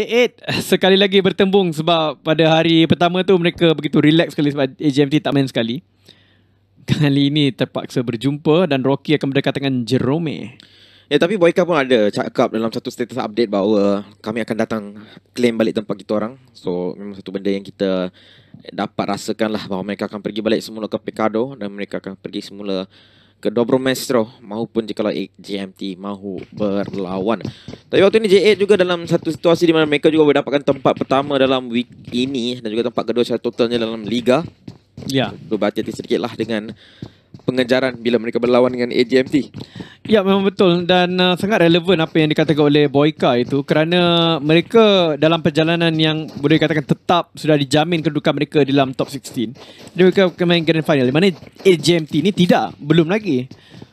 sekali lagi bertembung sebab pada hari pertama tu mereka begitu relax sekali sebab AGMT tak main sekali. Kali ini terpaksa berjumpa dan Rocky akan berdekatan dengan Jerome. Ya, tapi Boyka pun ada cakap dalam satu status update bahawa kami akan datang claim balik tempat kita orang. So memang satu benda yang kita dapat rasakan lah, bahawa mereka akan pergi balik semula ke Pecado dan mereka akan pergi semula ke Dobromestro maupun jikalau JMT mahu berlawan. Tapi waktu ini J8 juga dalam satu situasi di mana mereka juga mendapatkan tempat pertama dalam week ini dan juga tempat kedua secara totalnya dalam Liga. Ya. Berhati-hati sedikit lah dengan pengejaran bila mereka berlawan dengan AGMT. Ya, memang betul dan sangat relevan apa yang dikatakan oleh Boyka itu kerana mereka dalam perjalanan yang boleh dikatakan tetap sudah dijamin kedudukan mereka di dalam top 16. Mereka akan main grand final di mana AGMT ni tidak, belum lagi.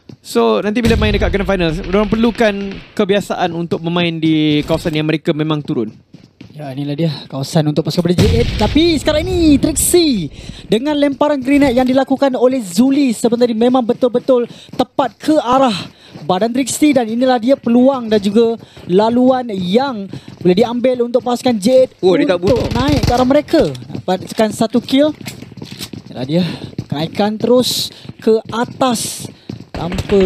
So nanti bila main dekat grand final, mereka perlukan kebiasaan untuk bermain di kawasan yang mereka memang turun. Ya, inilah dia kawasan untuk pasukan pada J8. Tapi sekarang ini Trixie dengan lemparan grenade yang dilakukan oleh Zuli sebentar ini memang betul-betul tepat ke arah badan Trixie. Dan inilah dia peluang dan juga laluan yang boleh diambil untuk pasukan J8 untuk naik ke arah mereka. Dapatkan satu kill. Inilah dia, kenaikan terus ke atas tanpa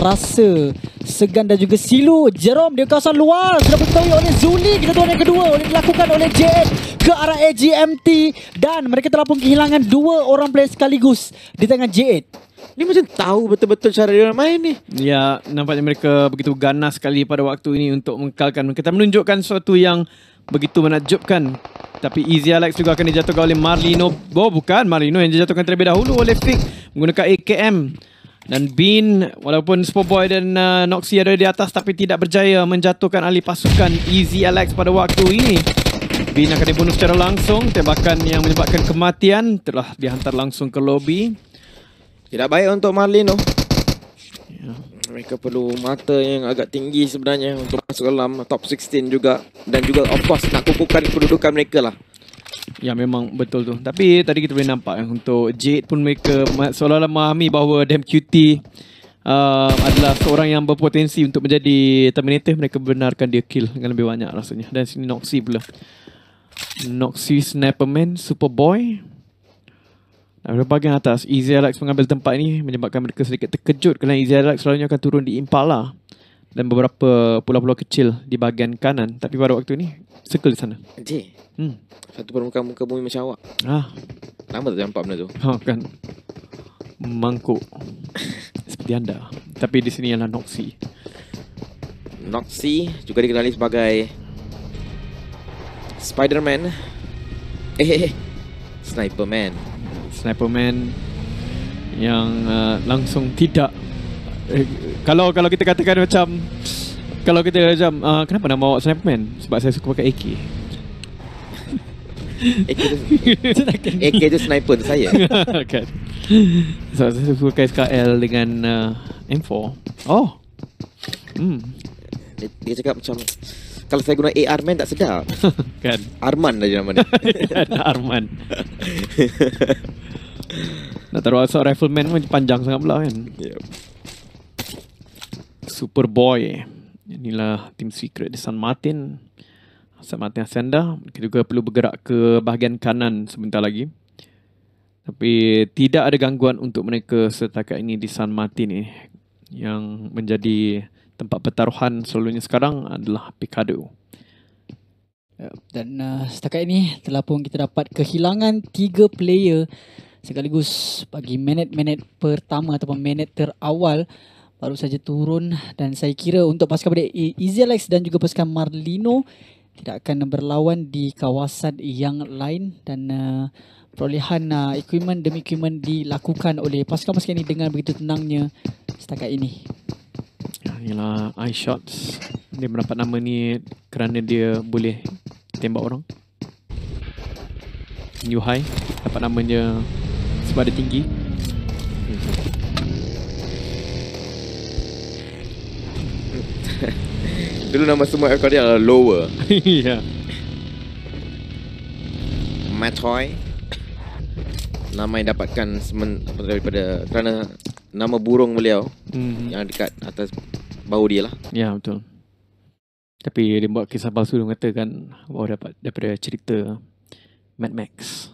rasa segan dan juga silu. Jerome di kawasan luar sudah diketahui oleh Zuli. Ketentuan yang kedua dilakukan oleh J8 ke arah AGMT dan mereka telah pun kehilangan 2 orang player sekaligus di tangan J8. Ni macam tahu betul-betul cara dia main ni. Ya, nampaknya mereka begitu ganas sekali pada waktu ini untuk mengekalkan. Kita menunjukkan sesuatu yang begitu menakjubkan. Tapi Easy Alex juga akan dijatuhkan oleh Marlino. Oh, bukan Marlino yang dijatuhkan terlebih dahulu oleh Fig menggunakan AKM. Dan Bean, walaupun Superboy dan Noxy ada di atas tapi tidak berjaya menjatuhkan ahli pasukan Easy Alex pada waktu ini. Bean akan dibunuh secara langsung. Tembakan yang menyebabkan kematian telah dihantar langsung ke lobi. Tidak baik untuk Marlino. Ya. Mereka perlu mata yang agak tinggi sebenarnya untuk masuk dalam top 16 juga. Dan juga of course nak kukuhkan kedudukan mereka lah. Ya, memang betul tu. Tapi tadi kita boleh nampak untuk Jade pun mereka seolah-olah memahami bahawa Damn Cutie adalah seorang yang berpotensi untuk menjadi Terminator. Mereka benarkan dia kill dengan lebih banyak rasanya. Dan sini Noxy pula. Noxy Sniperman, Superboy. Dari bahagian atas, Easy Alex mengambil tempat ini menyebabkan mereka sedikit terkejut kerana Easy Alex selalunya akan turun di Impala dan beberapa pulau-pulau kecil di bahagian kanan. Tapi pada waktu ini circle di sana. Satu permukaan muka bumi macam awak. Lama tak nampak benda tu. Kan mangkuk seperti anda. Tapi di sini ialah Noxy. Noxy juga dikenali sebagai Spider-Man. Sniperman. Sniperman yang langsung tidak kalau kita katakan macam kalau kita macam kenapa nama awak Sniperman? Sebab saya suka pakai AK. AK tu sniper tu saya. Kan. So saya suka pakai SKL dengan M4. Oh. Dia cakap macam kalau saya guna AR man tak sedap. Kan. Arman dah nama dia. Arman. Nak taruh asal rifleman pun panjang sangat pula kan. Yep. Superboy. Inilah tim secret di San Martin. San Martin Hacienda. Kita juga perlu bergerak ke bahagian kanan sebentar lagi. Tapi tidak ada gangguan untuk mereka setakat ini di San Martin ini. Yang menjadi tempat pertaruhan selalunya sekarang adalah Pecado. Dan setakat ini telah pun kita dapat kehilangan 3 player sekaligus bagi minit-minit pertama ataupun minit terawal baru saja turun. Dan saya kira untuk pasukan pada Easy Alex dan juga pasukan Marlino tidak akan berlawan di kawasan yang lain. Dan perolehan equipment demi equipment dilakukan oleh pasukan-pasukan ini dengan begitu tenangnya setakat ini. Ialah eye shots. Dia mendapat nama ni kerana dia boleh tembak orang. New High dapat namanya sebab dia tinggi. Dulu nama semua akun dia adalah Lower. Ya. Matoy. Nama yang dapatkan daripada kerana nama burung beliau yang dekat atas bahu dia lah. Ya, betul. Tapi dia buat kisah palsu, dia mengatakan bahawa dapat daripada cerita Mad Max.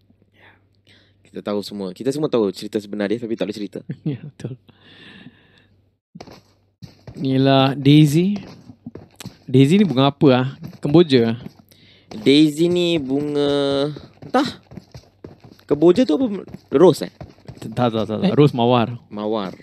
Kita semua tahu cerita sebenar dia, tapi tak boleh cerita. Ya, betul. Inilah Daisy. Daisy ni bunga apa ah? Kemboja. Daisy ni bunga entah. Kemboja tu apa? Rose Tak. Rose mawar. Mawar.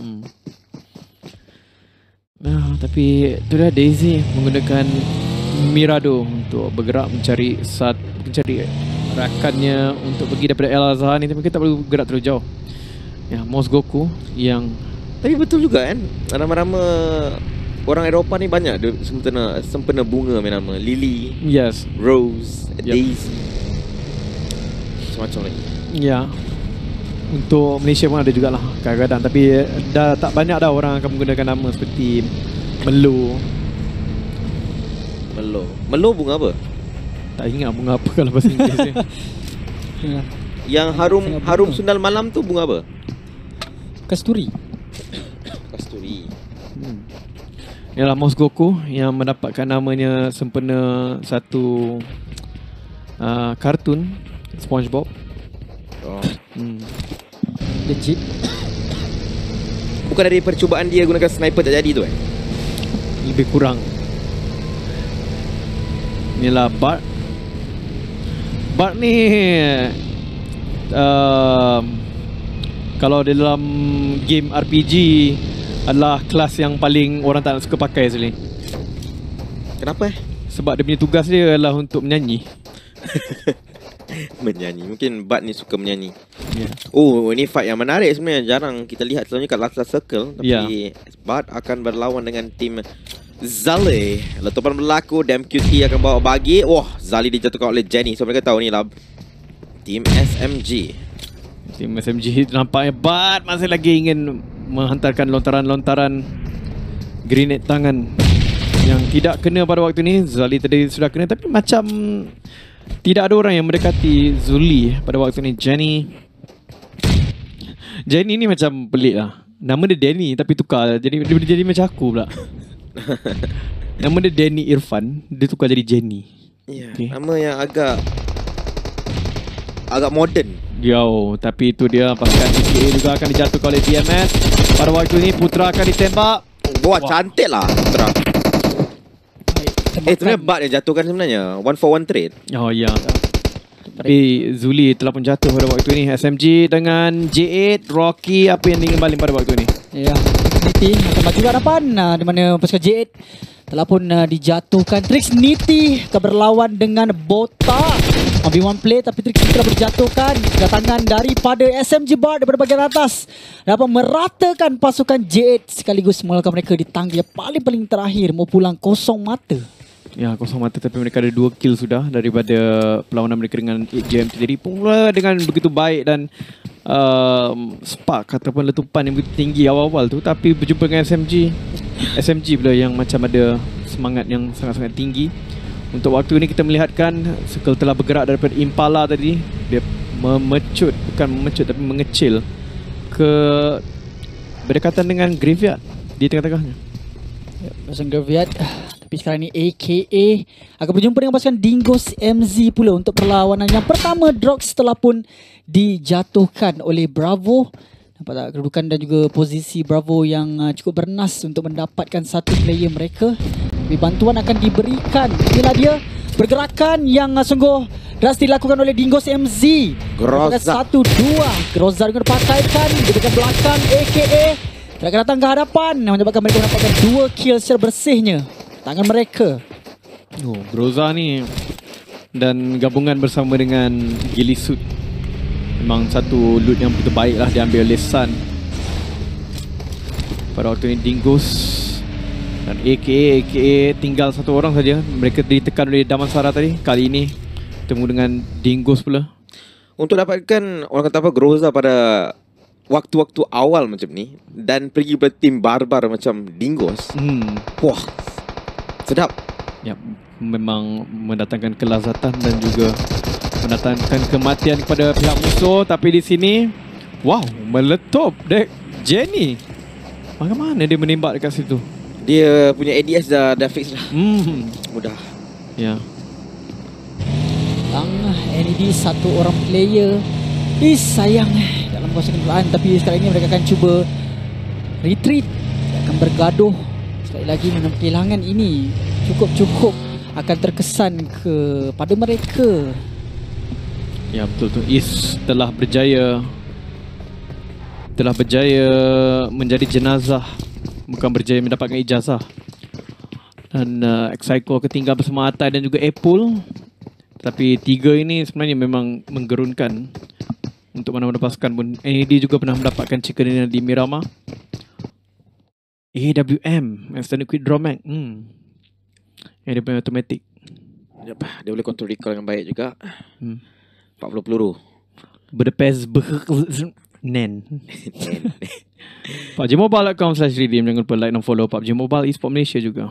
Tapi tu dah Daisy menggunakan Mirado untuk bergerak mencari rakannya untuk pergi daripada El Azhar ni, tapi kita tak perlu gerak terlalu jauh. Ya, Mosgoku yang Tapi betul juga kan, nama-nama orang Eropah ni banyak dia sempena bunga main nama. Lily, yes, Rose, Yep. Daisy, macam-macam lagi. ya. Untuk Malaysia pun ada jugalah kadang-kadang, tapi dah tak banyak dah orang akan menggunakan nama seperti Melo. Melo bunga apa? Tak ingat bunga apa kalau bahasa Inggeris ni. Yang harum sundal malam tu bunga apa? Kasturi. Kasturi. Ialah Mosgoku yang mendapatkan namanya sempena satu kartun SpongeBob. Legit. Bukan dari percubaan dia gunakan sniper tak jadi tu Lebih kurang. Inilah Bart. Bart ni kalau dalam game RPG adalah kelas yang paling orang tak suka pakai sekali. Kenapa Sebab dia punya tugas dia adalah untuk menyanyi. Menyanyi. Mungkin Bart ni suka menyanyi. Yeah. Oh, ini fight yang menarik sebenarnya. Jarang kita lihat selalunya kat last circle. Tapi Bart akan berlawan dengan tim Zali. Letupan berlaku, Damn QT akan bawa bagi. Wah, Zali dijatuhkan oleh Jenny. So mereka tahu ni lah tim SMG. Tim SMG nampaknya Bart masih lagi ingin menghantarkan lontaran-lontaran grenade tangan yang tidak kena pada waktu ni. Zali tadi sudah kena, tapi macam tidak ada orang yang mendekati Zuli pada waktu ni. Jenny ni macam pelik lah. Nama dia Danny tapi tukar jadi macam aku pula. Nama dia Danny Irfan, dia tukar jadi Jenny. Ya, okay. Nama yang agak modern. Yo, tapi itu dia pasukan PTA juga akan dijatuhkan oleh BMS. Pada waktu ini Putra akan ditembak. Wah, cantik lah Putra. Sebenarnya Bart yang jatuhkan sebenarnya. 1 for 1 trade. Oh ya. Tapi Zuli telah pun jatuh pada waktu ini. SMG dengan J8, Rocky, apa yang diingin balik pada waktu ini? Ya, Niti akan maju ke hadapan, di mana pasukan J8 telah pun dijatuhkan. Trix Niti akan berlawan dengan Bota. 1v1 play, tapi Trix Niti telah berjatuhkan. Kedatangan daripada SMG Bart daripada bahagian atas dapat meratakan pasukan J8 sekaligus mengalahkan mereka di tangga yang paling terakhir. Mau pulang kosong mata. Ya, kosong mata, tapi mereka ada 2 kill sudah daripada perlawanan mereka dengan 8GM. Jadi pula dengan begitu baik dan spark ataupun letupan yang begitu tinggi awal-awal tu, tapi berjumpa dengan SMG pula yang macam ada semangat yang sangat-sangat tinggi. Untuk waktu ini kita melihatkan Circle telah bergerak daripada Impala tadi. Dia bukan memecut tapi mengecil ke berdekatan dengan Graveyard di tengah-tengahnya. Ya, pasukan Graveyard. Tapi sekarang ni AKA akan berjumpa dengan pasukan Dingos MZ pula untuk perlawanan yang pertama. Drox telah pun dijatuhkan oleh Bravo. Nampak tak kedudukan dan juga posisi Bravo yang cukup bernas untuk mendapatkan satu player mereka. Tapi bantuan akan diberikan. Inilah dia pergerakan yang sungguh drastis dilakukan oleh Dingos MZ. Groza 1-2. Groza dengan dipakaikan di dekat belakang AKA akan datang ke hadapan menyebabkan mereka mendapatkan 2 kill secara bersihnya tangan mereka. Oh, Groza ni dan gabungan bersama dengan Gilisut memang satu loot yang begitu baik lah diambil oleh Sun. Pada waktu ini Dingos dan AKA tinggal satu orang saja. Mereka ditekan oleh Damansara tadi. Kali ini bertemu dengan Dingos pula. Untuk dapatkan orang kata apa Groza pada waktu-waktu awal macam ni dan pergi pada tim barbar macam Dingos. Wah, sedap. Ya, memang mendatangkan kelazatan dan juga mendatangkan kematian kepada pihak musuh. Tapi di sini, wow, meletup dek Jenny. Bagaimana dia menembak dekat situ? Dia punya ADS dah fix lah. Mudah. Ya. NED satu orang player. Sayang dalam kawasan kenderaan. Tapi sekarang ini mereka akan cuba retreat. Dia akan bergaduh. Sekali lagi kehilangan ini cukup akan terkesan kepada mereka. Ya betul tu. Is telah berjaya menjadi jenazah, bukan berjaya mendapatkan ijazah. Dan Exciko ketinggalan bersama Atai dan juga Apple. Tapi 3 ini sebenarnya memang menggerunkan untuk mana-mana pasukan pun. NED juga pernah mendapatkan chicken dinner di Miramar. AWM, Extended Quick Draw Mag. Dia punya automatic. Yep, dia boleh control recall dengan baik juga. 40 peluru. Berdepes Nen. PUBG Mobile.com/redeem. Jangan lupa like dan follow PUBG Mobile eSport Malaysia juga.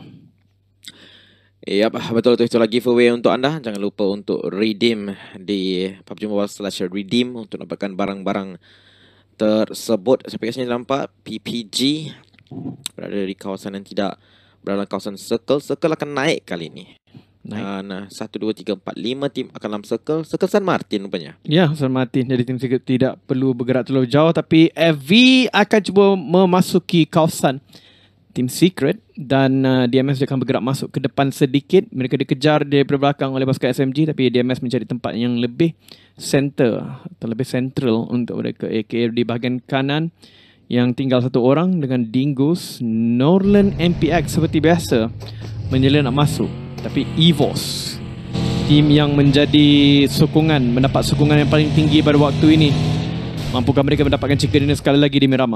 Yap, betul tu. Itulah giveaway untuk anda. Jangan lupa untuk redeem di PUBG Mobile/redeem untuk dapatkan barang-barang tersebut. Aplikasinya nampak PPG berada di kawasan yang tidak berada dalam kawasan circle. Circle akan naik kali ini. Nah, 1, 2, 3, 4, 5 tim akan dalam circle. Circle San Martin rupanya. Ya, San Martin. Jadi tim Secret tidak perlu bergerak terlalu jauh. Tapi FV akan cuba memasuki kawasan Team Secret dan DMS akan bergerak masuk ke depan sedikit. Mereka dikejar dari belakang oleh pasukan SMG, tapi DMS mencari tempat yang lebih center atau lebih central untuk mereka. AKA di bahagian kanan yang tinggal satu orang dengan Dingus. Norland MPX seperti biasa menjela nak masuk, tapi EVOS, tim yang menjadi sokongan, mendapat sokongan yang paling tinggi pada waktu ini, mampukah mereka mendapatkan chicken dinner sekali lagi di Miramar?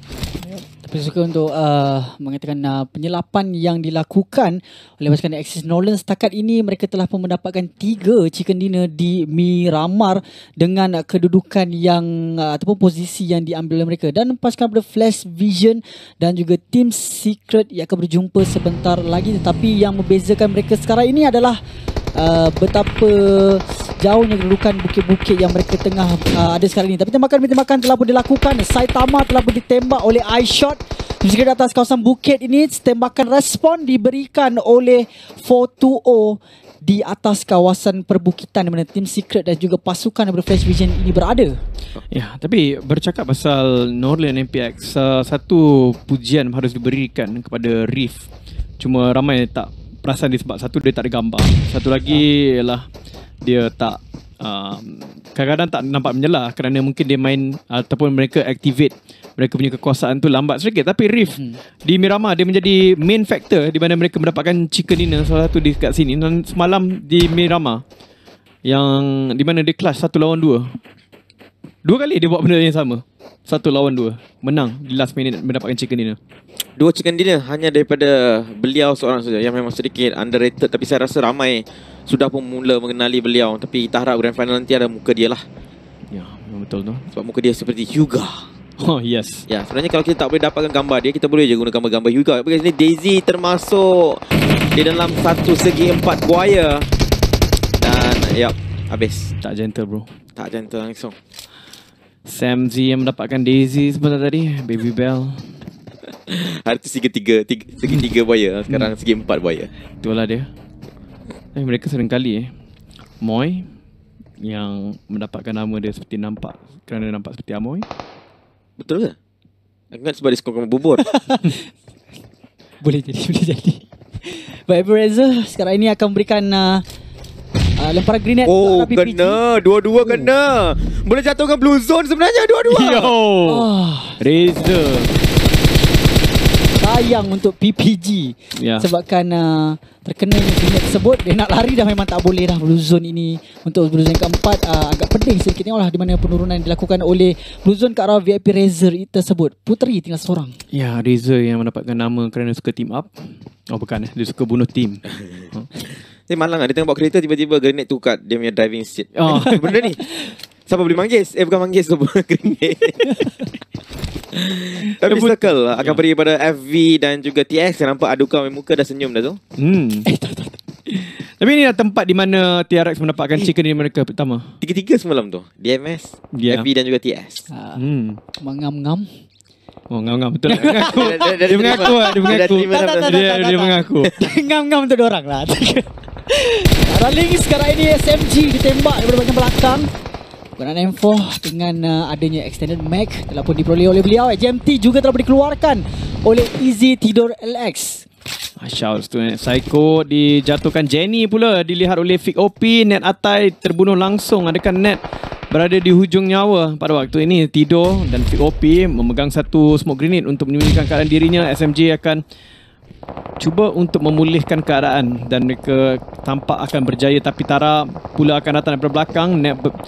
Tapi suka untuk mengatakan penyelapan yang dilakukan oleh pasukan Axis Nolan. Setakat ini mereka telah pun mendapatkan 3 chicken dinner di Miramar dengan kedudukan yang ataupun posisi yang diambil oleh mereka. Dan pasukan pada Flash Vision dan juga Team Secret yang akan berjumpa sebentar lagi. Tetapi yang membezakan mereka sekarang ini adalah betapa jauhnya kedudukan bukit-bukit yang mereka tengah ada sekarang ini. Tapi tembakan telah pun dilakukan. Saitama telah pun ditembak oleh iShot. Jika di atas kawasan bukit ini, tembakan respon diberikan oleh 420 di atas kawasan perbukitan di mana Team Secret dan juga pasukan daripada Flash Vision ini berada. Ya, tapi bercakap pasal Norland MPX, satu pujian harus diberikan kepada Reef. Cuma ramai tak perasan dia sebab satu dia tak ada gambar. Satu lagi ialah dia tak kadang-kadang tak nampak menyelah kerana mungkin dia main ataupun mereka activate mereka punya kekuasaan tu lambat sedikit. Tapi Reef di Miramar dia menjadi main factor di mana mereka mendapatkan chicken dinner salah satu di kat sini. Dan semalam di Miramar yang di mana dia clash 1 lawan 2. 2 kali dia buat benda yang sama. 1 lawan 2. Menang di last minute mendapatkan chicken dinner. 2 chicken dinner hanya daripada beliau seorang saja yang memang sedikit underrated. Tapi saya rasa ramai sudah pun mula mengenali beliau. Tapi kita harap grand final nanti ada muka dia lah. Ya, betul tu. Sebab muka dia seperti Hyuga. Oh yes. Ya, sebenarnya kalau kita tak boleh dapatkan gambar dia, kita boleh je guna gambar-gambar Hyuga. Because ni Daisy termasuk di dalam satu segi 4 buaya. Dan yap, habis. Tak gentle bro. Tak gentle langsung. Sam Z yang mendapatkan Daisy sebentar tadi. Baby Bell. Hari tu segi 3 buaya. Sekarang segi 4 buaya. Itulah dia. Mereka seringkali Moy yang mendapatkan nama dia seperti nampak, kerana nampak seperti Amoy. Betul ke? Aku ingat sebab dia suka bubur. Boleh jadi. Baik, Reza sekarang ini akan memberikan lemparan grenade. Oh, kena. Dua-dua kena. Boleh jatuhkan blue zone sebenarnya dua-dua. Yo. Reza. Sayang untuk PPG sebabkan terkena grenade tersebut. Dia nak lari dah memang tak boleh dah. Blue zone ini untuk blue zone keempat agak pedih sedikit. Tengoklah di mana penurunan dilakukan oleh blue zone ke arah VIP Razer tersebut. Puteri tinggal seorang. Ya, Razer yang mendapatkan nama kerana suka team up. Oh bukan, dia suka bunuh team. Dia malang lah. Dia tengok bawa kereta tiba-tiba grenade tu kat dia punya driving seat. Benda ni siapa boleh manggis? Bukan manggis tu, grenade. Tapi circle akan pergi pada FV dan juga TX. Saya nampak adukan muka dah senyum dah tu. Tapi ni adalah tempat di mana TRX mendapatkan chicken dinner mereka pertama. Tiga-tiga semalam tu. DMS, FV dan juga TX. Mengam-ngam. Oh, ngam-ngam betul. Dia mengaku. Dia mengaku. Dia mengaku. Ngam-ngam untuk diorang lah. Rolling sekarang ini SMG ditembak daripada bahagian belakang. Penggunaan M4 dengan adanya extended mag telah pun diperoleh oleh beliau. JMT juga telah dikeluarkan oleh Easy Tidur LX. Shouts tu Psycho dijatuhkan. Jenny pula dilihat oleh Fik OP. Net Atai terbunuh langsung. Adakah Net berada di hujung nyawa pada waktu ini? Tidur dan Fik OP memegang satu smoke grenade untuk menyembunyikan keadaan dirinya. SMG akan cuba untuk memulihkan keadaan dan mereka tampak akan berjaya, tapi Tara pula akan datang daripada belakang.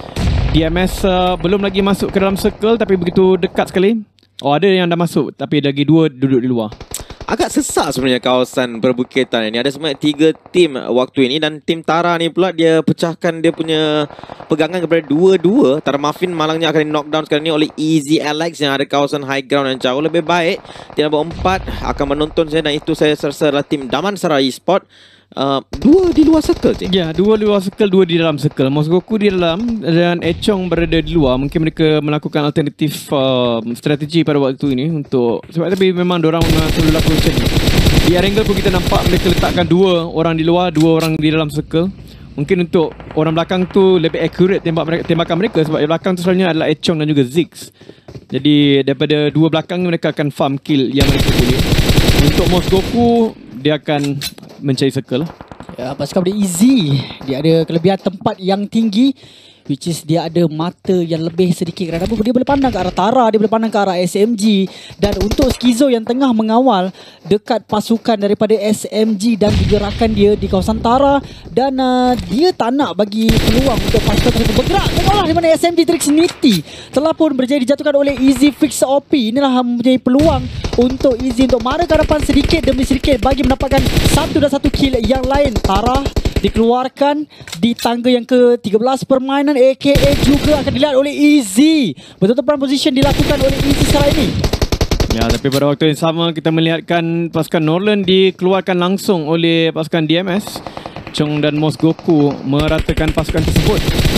DMS belum lagi masuk ke dalam circle tapi begitu dekat sekali. Oh, ada yang dah masuk tapi lagi dua duduk di luar. Agak sesak sebenarnya kawasan perbukitan ini. Ada sebanyak 3 tim waktu ini dan tim Tara ni pula dia pecahkan dia punya pegangan kepada 2-2. Tara Muffin malangnya akan di knockdown sekarang ni oleh Easy Alex yang ada kawasan high ground yang jauh lebih baik. Tim nombor 4 akan menonton saya dan itu saya rasa adalah tim Damansara Esport. 2 di luar circle je. Ya, 2 di luar circle, 2 di dalam circle. Mosgoku di dalam dan Echong berada di luar. Mungkin mereka melakukan alternatif strategi pada waktu ini untuk sebab tapi memang diorang selalu lakukan macam ni. Di angle pun kita nampak mereka letakkan 2 orang di luar, 2 orang di dalam circle. Mungkin untuk orang belakang tu lebih accurate tembakan mereka sebab yang belakang tu selalunya adalah Echong dan juga Ziggs. Jadi daripada 2 belakang mereka akan farm kill yang mereka boleh. Untuk Mosgoku dia akan mencari circle. Ya, pasukan dari Easy dia ada kelebihan tempat yang tinggi, which is dia ada mata yang lebih sedikit kerana dia boleh pandang ke arah Tara, dia boleh pandang ke arah SMG. Dan untuk Skizo yang tengah mengawal dekat pasukan daripada SMG dan digerakkan dia di kawasan Tara. Dan dia tak nak bagi peluang untuk pasukan tersebut bergerak. Tengoklah di mana SMG Trixnity telah pun berjaya dijatuhkan oleh Easy Fix OP. Inilah mempunyai peluang untuk Easy untuk mara ke hadapan sedikit demi sedikit bagi mendapatkan 1 dan 1 kill yang lain. Tara dikeluarkan di tangga yang ke-13 permainan, aka juga akan dilihat oleh Easy. Betul-betul peran position dilakukan oleh Easy sekarang ini. Ya, tapi pada waktu yang sama kita melihatkan pasukan Norland dikeluarkan langsung oleh pasukan DMS. Chong dan Mosgoku meratakan pasukan tersebut.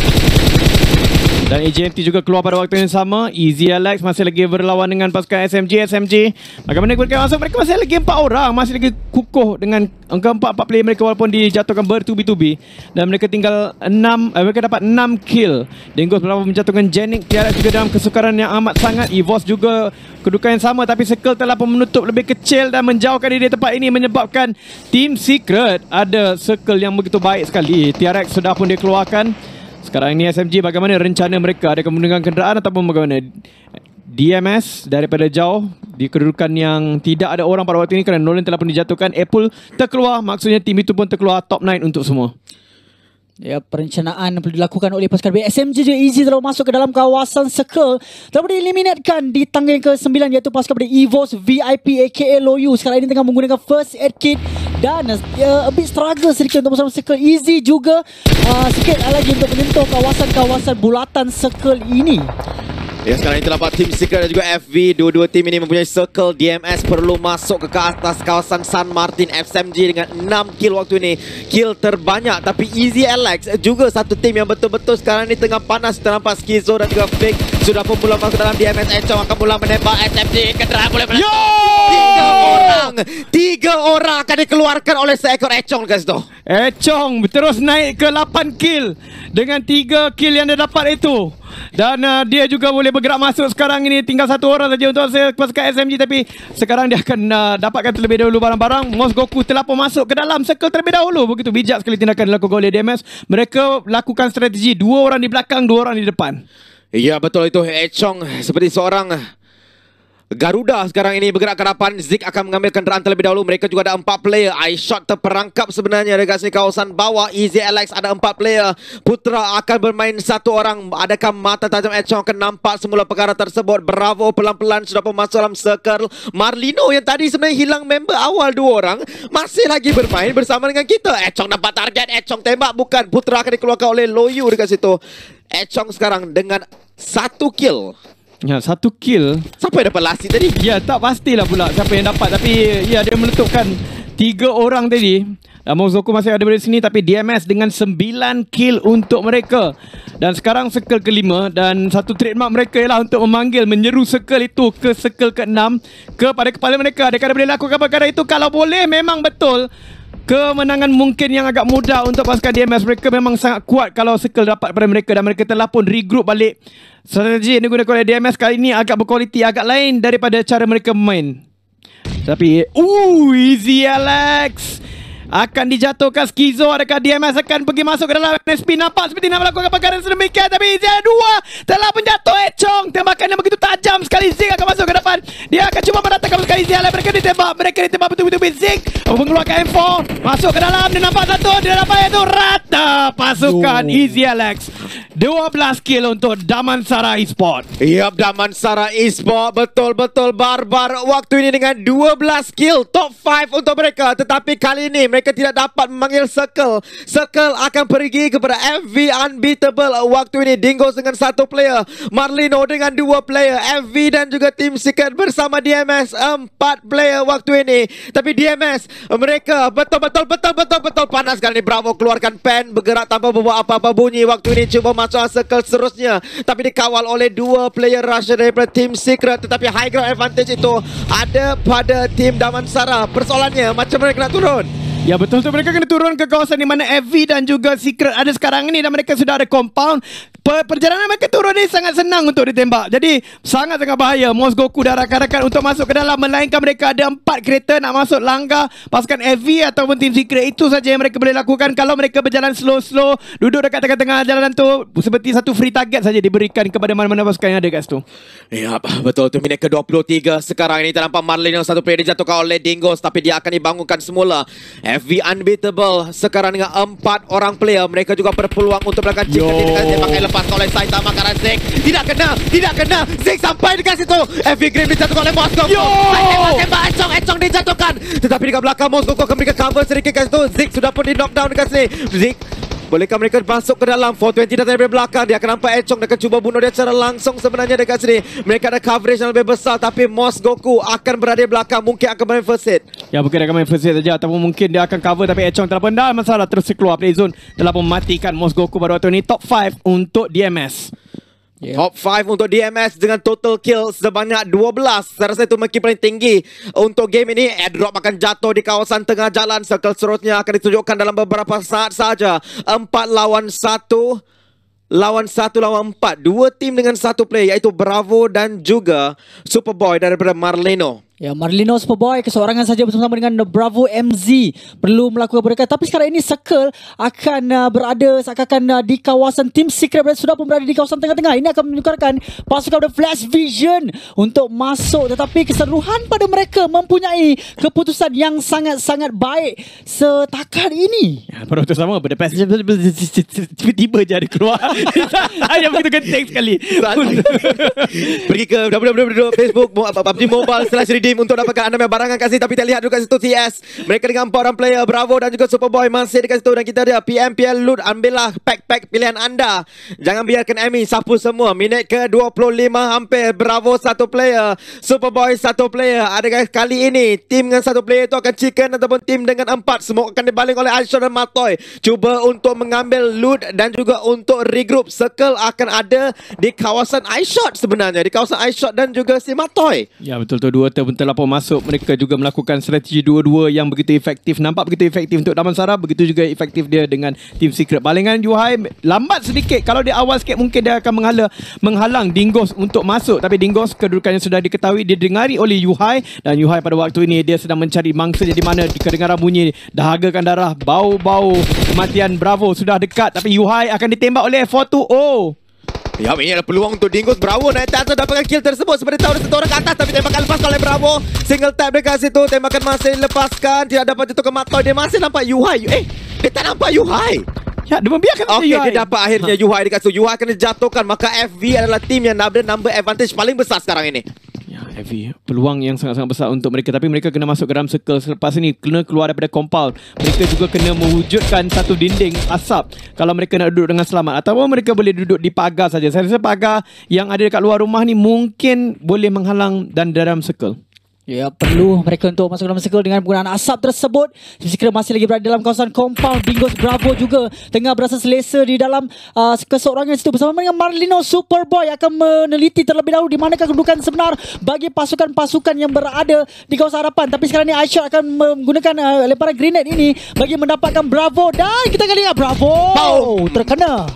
Dan AJMT juga keluar pada waktu yang sama. Easy Alex masih lagi berlawan dengan pasukan SMG. Bagaimana mereka masuk? Mereka masih lagi 4 orang. Masih lagi kukuh dengan keempat player mereka walaupun dijatuhkan bertubi-tubi. Dan mereka tinggal 6. Mereka dapat 6 kill. Dengos berlawan menjatuhkan Janik. Tiara juga dalam kesukaran yang amat sangat. Evos juga kedudukan yang sama. Tapi circle telah pun menutup lebih kecil dan menjauhkan diri tempat ini. Menyebabkan Team Secret ada circle yang begitu baik sekali. Tiara sudah pun dikeluarkan. Sekarang ini SMG bagaimana rencana mereka? Adakah menggunakan kenderaan ataupun bagaimana? DMS daripada jauh di kedudukan yang tidak ada orang pada waktu ini kerana Nolan telah pun dijatuhkan. Apple terkeluar, maksudnya tim itu pun terkeluar top 9 untuk semua. Ya, perencanaan perlu dilakukan oleh pasukan SMG juga. Easy telah masuk ke dalam kawasan circle. Telah dieliminatkan di tangga yang ke-9 iaitu pasukan dari Evos VIP aka Loyu. Sekarang ini tengah menggunakan first aid kit dan a bit struggle sedikit untuk bersama circle. Easy juga sikit lagi untuk menyentuh kawasan-kawasan bulatan circle ini. Ya, sekarang ini terdapat Team Secret dan juga FV. Dua-dua tim ini mempunyai circle. DMS perlu masuk ke atas kawasan San Martin. SMG dengan 6 kill waktu ini. Kill terbanyak. Tapi Easy Alex juga satu tim yang betul-betul sekarang ini tengah panas. Kita nampak Skizo dan juga Fake sudah pun mula masuk dalam DMS. Echong akan mula menembak SMG. Kenderaan boleh menembak. 3 orang akan dikeluarkan oleh seekor Echong, guys tu. Echong terus naik ke 8 kill dengan 3 kill yang dia dapat itu. Dan dia juga boleh bergerak masuk sekarang ini. Tinggal 1 orang saja untuk pasukan SMG. Tapi sekarang dia akan dapatkan terlebih dahulu barang-barang. Mosgoku telah pun masuk ke dalam circle terlebih dahulu. Begitu bijak sekali tindakan dilakukan oleh DMS. Mereka lakukan strategi 2 orang di belakang, 2 orang di depan. Ya, betul itu. Echong seperti seorang Garuda sekarang ini bergerak ke hadapan. Zik akan mengambil kenderaan terlebih dahulu. Mereka juga ada 4 player. iShot terperangkap sebenarnya dekat sini kawasan bawah. Easy Alex ada 4 player. Putra akan bermain 1 orang. Adakah mata tajam Echong akan nampak semula perkara tersebut? Bravo pelan-pelan sudah pun masuk dalam circle. Marlino yang tadi sebenarnya hilang member awal 2 orang masih lagi bermain bersama dengan kita. Echong dapat target. Echong tembak bukan. Putra akan dikeluarkan oleh Loyu dekat situ. Echong sekarang dengan 1 kill. Ya, 1 kill. Siapa yang dapat last tadi? Ya, tak pastilah pula siapa yang dapat. Tapi ya, dia meletupkan 3 orang tadi. Mozoku masih ada di sini, tapi DMS dengan 9 kill untuk mereka. Dan sekarang circle ke-5, dan satu trademark mereka ialah untuk memanggil, menyeru circle itu ke circle ke-6 kepada kepala mereka. Adakah boleh lakukan perkara itu? Kalau boleh, memang betul kemenangan mungkin yang agak mudah untuk pasukan DMS. Mereka memang sangat kuat kalau circle dapat pada mereka, dan mereka telah pun regroup balik. Strategi yang digunakan oleh DMS kali ini agak berkualiti, agak lain daripada cara mereka bermain. Tapi easy Alex akan dijatuhkan Skizo. Adakah DMS akan pergi masuk ke dalam NSP? Nampak seperti nak melakukan perkara sedemikian, tapi Easy ada 2 telah pun jatuh. Chong, tembakan yang begitu tajam sekali. Zik akan masuk ke depan. Dia akan cuba meratakan sekali Easy. Mereka ditembak betul-betul. Zik mengeluarkan M4, masuk ke dalam. Dia nampak satu, dia dapat itu rata pasukan Easy Alex. 12 kill untuk Damansara Esport. Yap, Damansara Esport betul-betul barbar waktu ini dengan 12 kill, top 5 untuk mereka. Tetapi kali ini mereka tidak dapat memanggil Circle. Circle akan pergi kepada FV Unbeatable waktu ini. Dingos dengan 1 player, Marlino dengan 2 player, FV dan juga Team Secret bersama DMS 4 player waktu ini. Tapi DMS mereka betul-betul panas kali ini. Bravo keluarkan pen, bergerak tanpa membuat apa-apa bunyi waktu ini, cuba masuk circle seterusnya, tapi dikawal oleh 2 player rush daripada Team Secret. Tetapi high ground advantage itu ada pada Team Damansara. Persoalannya macam mereka nak turun. Ya betul tu, mereka kena turun ke kawasan di mana FV dan juga Secret ada sekarang ini, dan mereka sudah ada compound. Perjalanan mereka turun ni sangat senang untuk ditembak. Jadi sangat-sangat bahaya. Mozoku dan rakan-rakan untuk masuk ke dalam, melainkan mereka ada 4 kereta nak masuk langgar pasukan FV ataupun Team Secret. Itu saja yang mereka boleh lakukan. Kalau mereka berjalan slow-slow, duduk dekat tengah-tengah jalan tu, seperti satu free target saja diberikan kepada mana-mana pasukan yang ada kat situ. Ya betul tu, minit ke-23 sekarang ini. Nampak Marlin yang 1 player dijatuhkan oleh Dingos, tapi dia akan dibangunkan semula. FV Unbeatable sekarang dengan 4 orang player. Mereka juga berpeluang untuk melakukan chicken dengan tembakan lepas oleh Saitama karena Zik tidak kena. Zik sampai dekat situ. FV Grim dijatuhkan oleh Moskow. Tembak Echong dijatuhkan. Tetapi dekat belakang Moskow akan memberikan cover sedikit kat situ. Zik sudah pun di knockdown dekat sini. Zik, bolehkah mereka masuk ke dalam? 420 datang dari belakang. Dia akan nampak Echong. Dia akan cuba bunuh dia secara langsung sebenarnya dekat sini. Mereka ada coverage yang lebih besar, tapi Moskow akan berada di belakang. Mungkin akan main first hit. Ya mungkin dia akan main first hit saja, ataupun mungkin dia akan cover, tapi Echong telah pendal masalah terus keluar play zone, telah mematikan Moskow pada waktu ini. Top 5 untuk DMS. Top 5 untuk DMS dengan total kill sebanyak 12. Saya rasa itu mungkin paling tinggi untuk game ini. Airdrop akan jatuh di kawasan tengah jalan. Circle seterusnya akan ditunjukkan dalam beberapa saat saja. 4 lawan 1 lawan 4. 2 tim dengan 1 player, iaitu Bravo dan juga Superboy daripada Marlino. Ya, Marlino Superboy keseorangan saja bersama dengan Bravo MZ perlu melakukan mereka. Tapi sekarang ini Circle akan berada seakan-akan di kawasan Team Secret sudah pun berada di kawasan tengah-tengah. Ini akan menunjukkan pasukan The Flash Vision untuk masuk, tetapi keseluruhan pada mereka mempunyai keputusan yang sangat-sangat baik setakat ini. Ya, pada waktu sama pada tiba-tiba je ada keluar. Hanya begitu genting sekali. Pergi ke www.facebook PUBG Mobile/redeem untuk dapatkan anda barangan kat sini. Tapi tak lihat juga situ TS. Mereka dengan 4 orang player, Bravo dan juga Superboy masih dekat situ. Dan kita ada PMPL Loot. Ambillah pack-pack pilihan anda. Jangan biarkan Amy sapu semua. Minit ke-25 hampir. Bravo 1 player, Superboy 1 player. Adakah kali ini tim dengan 1 player itu akan chicken ataupun tim dengan 4? Semua akan dibaling oleh Aishon dan Matoy. Cuba untuk mengambil loot dan juga untuk regroup. Circle akan ada di kawasan iShot sebenarnya. Di kawasan iShot dan juga si Matoy. Ya betul tu, 2 tim telah pun masuk. Mereka juga melakukan strategi 2-2 yang begitu efektif. Nampak begitu efektif untuk Damansara. Begitu juga efektif dia dengan Team Secret. Balingan Yuhai lambat sedikit. Kalau dia awal sikit mungkin dia akan menghalang Dingos untuk masuk. Tapi Dingos kedudukannya sudah diketahui, didengari oleh Yuhai. Dan Yuhai pada waktu ini dia sedang mencari mangsa di mana kedengaran bunyi dahagakan darah, bau-bau kematian Bravo sudah dekat. Tapi Yuhai akan ditembak oleh F420. Ya, ini ada peluang untuk Dingos. Bravo naik atas dapatkan kill tersebut. Seperti tahu ada satu orang ke atas, tapi tembakan lepas oleh Bravo. Single tap dekat situ. Tembakan masih lepaskan. Tidak dapat jatuh ke Matoy. Dia masih nampak Yuhai. Dia tak nampak Yuhai. Ya, dia membiarkan Yuhai. Dia dapat akhirnya Yuhai dekat situ. Yuhai akan dijatuhkan. Maka FV adalah tim yang ada number advantage paling besar sekarang ini. Ya, FV peluang yang sangat-sangat besar untuk mereka. Tapi mereka kena masuk ke dalam circle. Selepas ini kena keluar daripada compound. Mereka juga kena mewujudkan satu dinding asap kalau mereka nak duduk dengan selamat. Ataupun mereka boleh duduk di pagar saja. Saya rasa pagar yang ada dekat luar rumah ni mungkin boleh menghalang dan dalam circle. Ya, perlu mereka untuk masuk dalam circle dengan penggunaan asap tersebut. Team Secret masih lagi berada dalam kawasan compound. Bingos Bravo juga tengah berasa selesa di dalam keseorangan situ bersama dengan Marlino. Superboy akan meneliti terlebih dahulu di manakah kedudukan sebenar bagi pasukan-pasukan yang berada di kawasan hadapan. Tapi sekarang ni Aisyah akan menggunakan lemparan grenade ini bagi mendapatkan Bravo. Dan kita akan lihat Bravo terkena.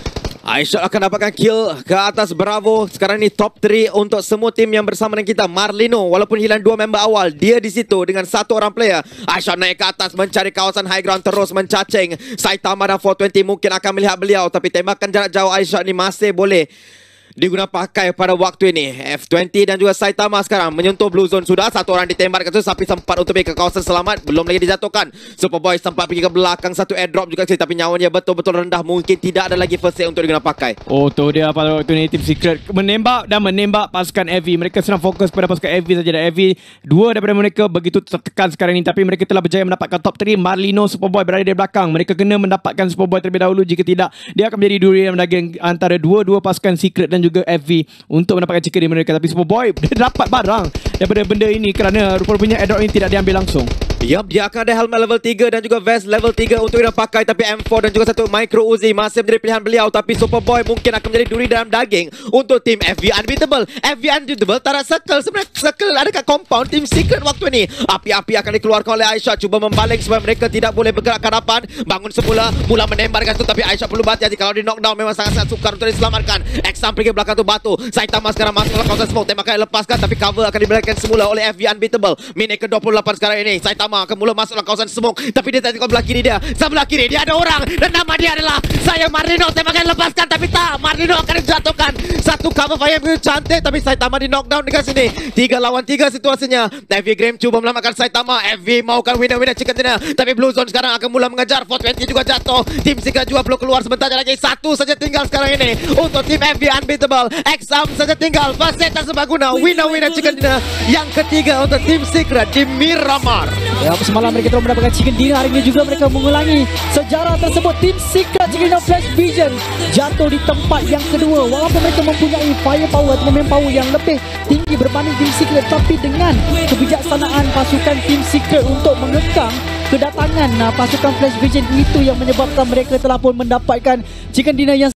Aisyah akan dapatkan kill ke atas Bravo. Sekarang ni top 3 untuk semua tim yang bersama dengan kita. Marlino walaupun hilang 2 member awal, dia di situ dengan 1 orang player. Aisyah naik ke atas mencari kawasan high ground, terus mencacing. Saitama dan 420 mungkin akan melihat beliau, tapi tembakan jarak jauh Aisyah ni masih boleh digunakan pakai pada waktu ini. F20 dan juga Saitama sekarang menyentuh blue zone. Sudah 1 orang ditembak kat situ, tapi sempat untuk pergi ke kawasan selamat. Belum lagi dijatuhkan. Superboy sempat pergi ke belakang, 1 airdrop juga sekali, tapi nyawanya betul-betul rendah. Mungkin tidak ada lagi first aid untuk digunakan pakai. Oh, tu dia pada waktu ini Team Secret menembak pasukan AV. Mereka sedang fokus pada pasukan AV saja. Dan AV 2 daripada mereka begitu tertekan sekarang ini, tapi mereka telah berjaya mendapatkan top 3. Marlino, Superboy berada di belakang. Mereka kena mendapatkan Superboy terlebih dahulu. Jika tidak, dia akan menjadi duri yang daging antara dua pasukan Secret dan juga FV untuk mendapatkan chicken di mereka. Tapi Superboy dia dapat barang daripada benda ini kerana rupa-rupanya airdrop ini tidak diambil langsung. Yup, dia akan ada helmet level 3 dan juga vest level 3 untuk dia pakai. Tapi M4 dan juga 1 micro Uzi masih menjadi pilihan beliau. Tapi Superboy mungkin akan menjadi duri dalam daging untuk tim FV Unbeatable. FV Unbeatable tak ada circle. Sebenarnya circle ada kat compound Team Secret waktu ini. Api-api akan dikeluarkan oleh Aisyah. Cuba membaling supaya mereka tidak boleh bergerak ke hadapan. Bangun semula, mula menembak dengan tu. Tapi Aisyah perlu berhati-hati. Kalau di knockdown memang sangat-sangat sukar untuk diselamatkan. Exam pergi belakang tu batu. Saitama sekarang masuk dalam kawasan smoke. Tembakan lepaskan, tapi cover akan diberikan semula oleh FV Unbeatable. Minit ke-28 sekarang ini. Saitama akan mula masuk dalam kawasan smoke, tapi dia tengok belah kiri dia. Sebelah kiri dia ada orang dan nama dia adalah saya Marlino. Tembakan lepaskan, tapi tak. Marlino akan dijatuhkan. 1 cover fire yang cantik, tapi Saitama di knockdown dekat sini. 3 lawan 3 situasinya. FV Graham cuba melamatkan Saitama. FV maukan winner chicken dinner, tapi Blue Zone sekarang akan mula mengejar. 420 juga jatuh. Tim Secret juga perlu keluar sebentar lagi. 1 saja tinggal sekarang ini untuk tim FV Unbeatable. Exam saja tinggal. Fasilitas serbaguna. Winner chicken dinner yang ketiga untuk tim Secret di Miramar. Ya, semalam mereka telah mendapatkan chicken dinner. Hari ini juga mereka mengulangi sejarah tersebut. Tim Secret chicken dinner Flash Vision jatuh di tempat yang kedua. Walaupun mereka mempunyai firepower atau manpower yang lebih tinggi berbanding Tim Secret, tapi dengan kebijaksanaan pasukan Tim Secret untuk mengekang kedatangan pasukan Flash Vision, itu yang menyebabkan mereka telah pun mendapatkan chicken dinner yang